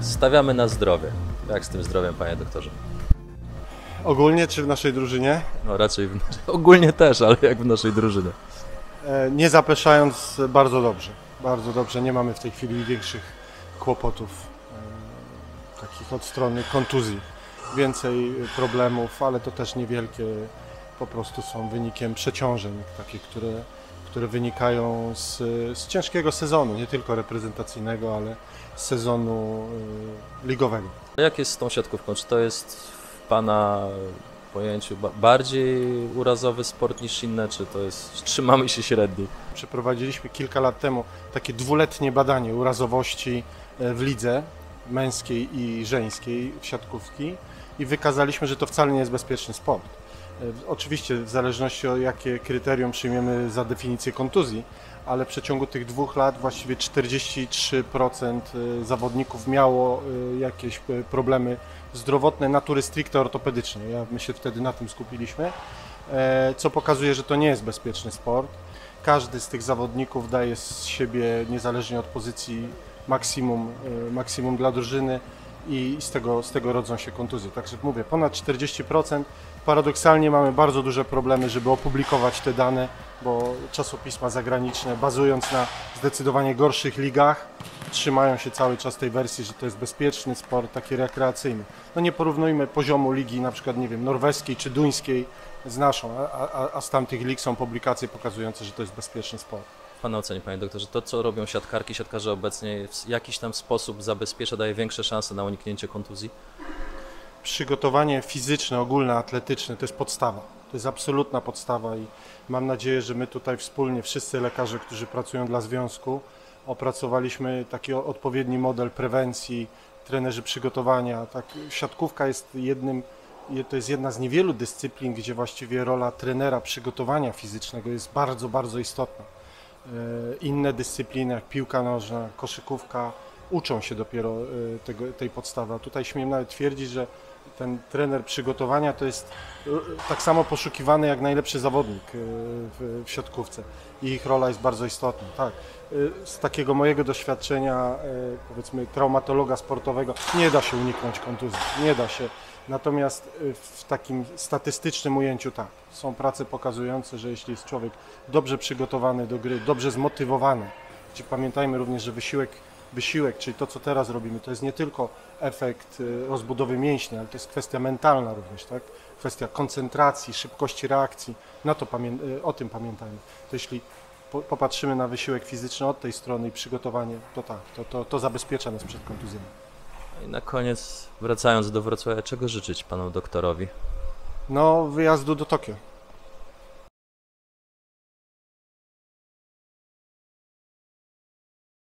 Stawiamy na zdrowie. Jak z tym zdrowiem, panie doktorze? Ogólnie czy w naszej drużynie? No raczej ogólnie też, ale jak w naszej drużynie. Nie zapeszając, bardzo dobrze. Bardzo dobrze. Nie mamy w tej chwili większych kłopotów takich od strony kontuzji. Więcej problemów, ale to też niewielkie. Po prostu są wynikiem przeciążeń, takie, które wynikają z ciężkiego sezonu, nie tylko reprezentacyjnego, ale z sezonu ligowego. Jak jest z tą siatkówką? Czy to jest w pana pojęciu bardziej urazowy sport niż inne, czy to jest, trzymamy się średniej? Przeprowadziliśmy kilka lat temu takie dwuletnie badanie urazowości w lidze męskiej i żeńskiej w siatkówki i wykazaliśmy, że to wcale nie jest bezpieczny sport. Oczywiście w zależności od jakie kryterium przyjmiemy za definicję kontuzji, ale w przeciągu tych 2 lat właściwie 43% zawodników miało jakieś problemy zdrowotne natury stricte ortopedycznej. My się wtedy na tym skupiliśmy, co pokazuje, że to nie jest bezpieczny sport. Każdy z tych zawodników daje z siebie, niezależnie od pozycji, maksimum dla drużyny i z tego rodzą się kontuzje. Także mówię, ponad 40%. Paradoksalnie mamy bardzo duże problemy, żeby opublikować te dane, bo czasopisma zagraniczne, bazując na zdecydowanie gorszych ligach, trzymają się cały czas tej wersji, że to jest bezpieczny sport, taki rekreacyjny. No nie porównujmy poziomu ligi na przykład, nie wiem, norweskiej czy duńskiej z naszą, a z tamtych lig są publikacje pokazujące, że to jest bezpieczny sport. W pana ocenie, panie doktorze, to co robią siatkarki, siatkarze obecnie w jakiś tam sposób zabezpiecza, daje większe szanse na uniknięcie kontuzji? Przygotowanie fizyczne, ogólne, atletyczne to jest podstawa. To jest absolutna podstawa i mam nadzieję, że my tutaj wspólnie, wszyscy lekarze, którzy pracują dla związku, opracowaliśmy taki odpowiedni model prewencji, trenerzy przygotowania. Tak, siatkówka to jest jedna z niewielu dyscyplin, gdzie właściwie rola trenera przygotowania fizycznego jest bardzo, bardzo istotna. Inne dyscypliny jak piłka nożna, koszykówka uczą się dopiero tej podstawy. A tutaj śmiem nawet twierdzić, że ten trener przygotowania to jest tak samo poszukiwany jak najlepszy zawodnik w siatkówce i ich rola jest bardzo istotna. Tak. Z takiego mojego doświadczenia, powiedzmy traumatologa sportowego, nie da się uniknąć kontuzji, nie da się. Natomiast w takim statystycznym ujęciu tak, są prace pokazujące, że jeśli jest człowiek dobrze przygotowany do gry, dobrze zmotywowany, gdzie pamiętajmy również, że wysiłek, czyli to, co teraz robimy, to jest nie tylko efekt rozbudowy mięśni, ale to jest kwestia mentalna również, tak? Kwestia koncentracji, szybkości reakcji, o tym pamiętajmy. To jeśli popatrzymy na wysiłek fizyczny od tej strony i przygotowanie, to tak, to zabezpiecza nas przed kontuzjami. I na koniec, wracając do Wrocławia, czego życzyć panu doktorowi? No, wyjazdu do Tokio.